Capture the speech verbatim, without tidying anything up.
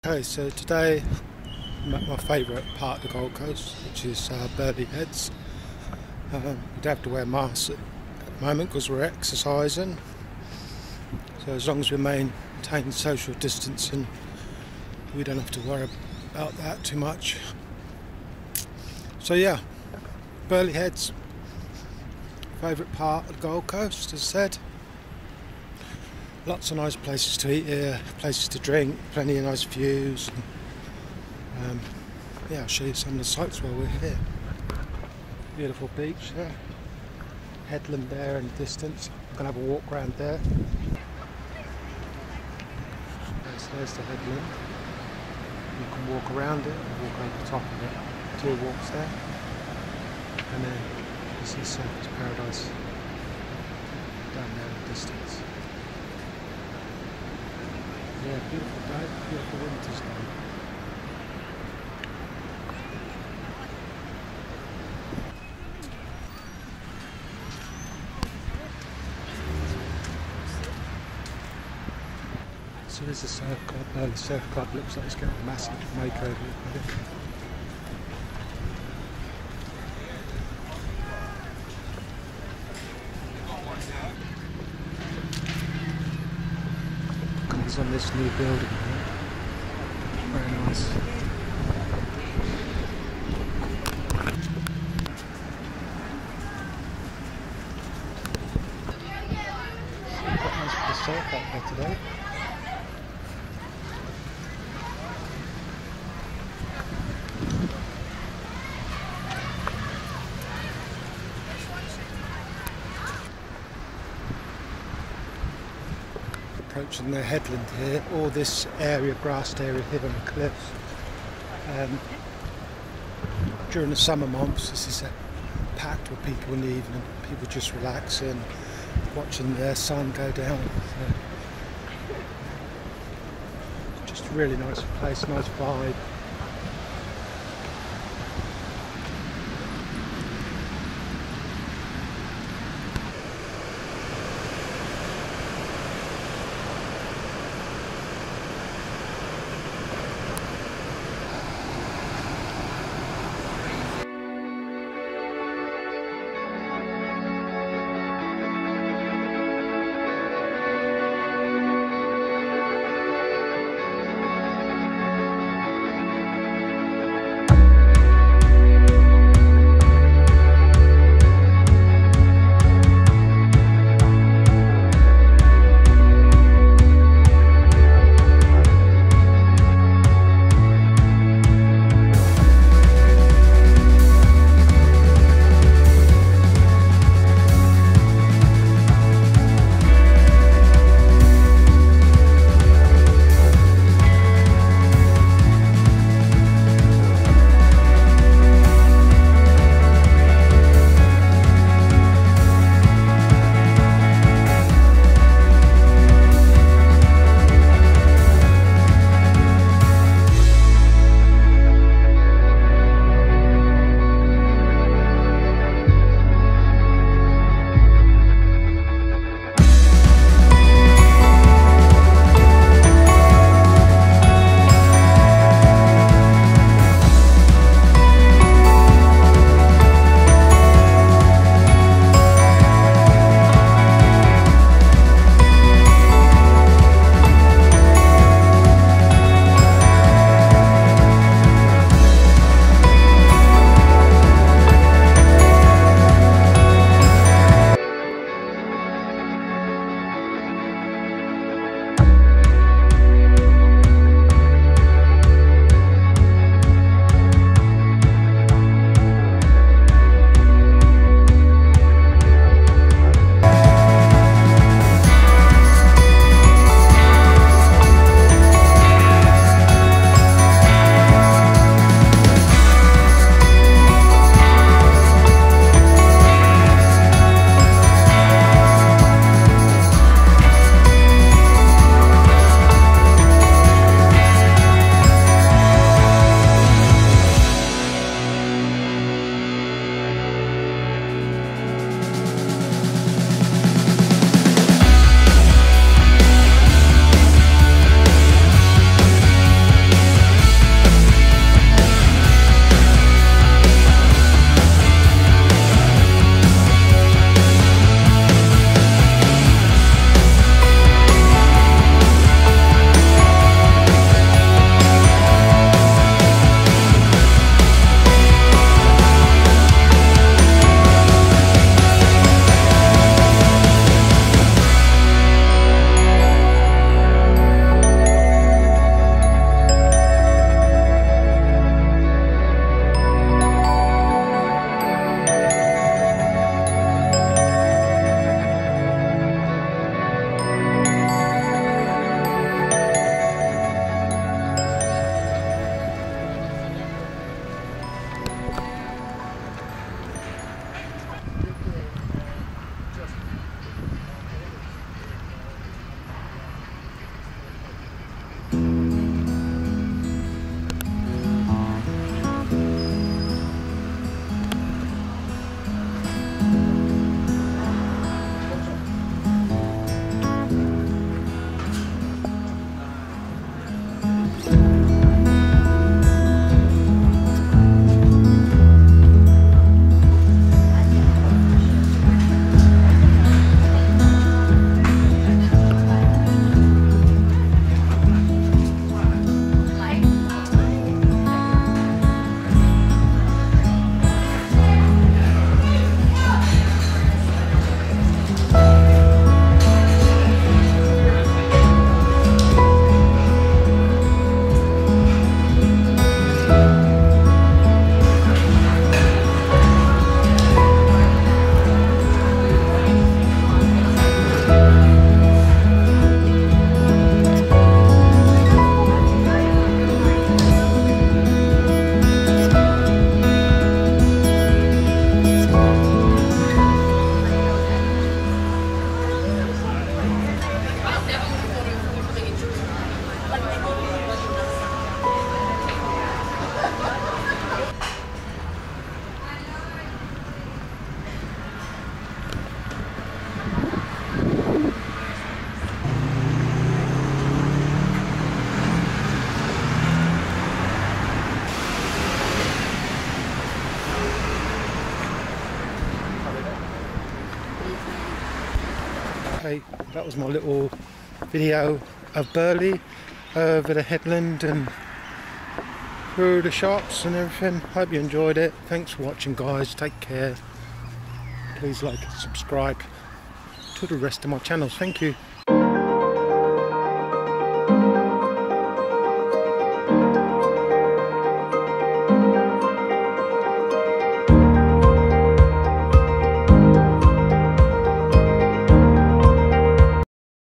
Okay, so today I'm at my favourite part of the Gold Coast, which is uh, Burleigh Heads. Um, we don't have to wear masks at the moment because we're exercising, so as long as we maintain social distancing we don't have to worry about that too much. So yeah, Burleigh Heads, favourite part of the Gold Coast, as I said. Lots of nice places to eat here, places to drink, plenty of nice views. And, um, yeah, I'll show you some of the sights while we're here. Beautiful beach there, headland there in the distance. I'm going to have a walk around there. There's, there's the headland. You can walk around it, walk over the top of it. Two walks there. And then you see Surfers Paradise down there in the distance. Yeah, beautiful day, beautiful winter's day. So there's a surf club, no, the surf club looks like it's getting a massive makeover. Comes on this new building here. Very nice. Quite nice for the surf out there today. Approaching the headland here, or this area, grassed area here on the cliffs. Um, during the summer months, this is uh, packed with people in the evening, people just relaxing, watching the sun go down. So, just a really nice place, nice vibe. okay, that was my little video of Burleigh, over the headland and through the shops and everything. Hope you enjoyed it. Thanks for watching, guys. Take care. Please like and subscribe to the rest of my channels. Thank you.